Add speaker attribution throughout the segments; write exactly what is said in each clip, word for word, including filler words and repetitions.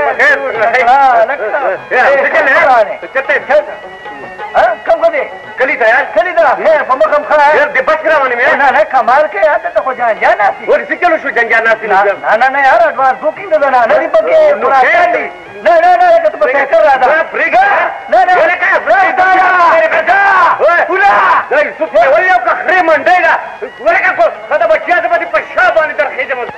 Speaker 1: خیر ها لکه یا څنګه نه چته ها کوم غدي کلی ته یار کلی دا نه په مخم خا یار د بچ روانه مې نه نه کمال کې یاد ته خو جان جان ناسي ور څه چلو شو جان جان ناسي نه نه نه یار اډوانس بوکینګ ده نه نه دی پکې پورا کړی نه نه نه کته په فکر را ده فریګا نه نه ولکه فریګا فریګا ولا دای څه ولې یو خري منډه دا ولکه کو خدای بچیا دې په شا باندې درخې دې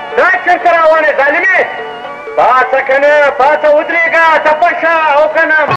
Speaker 1: راوانه ظالمي پاته کنه پاته ودرېګا تپشه او کنه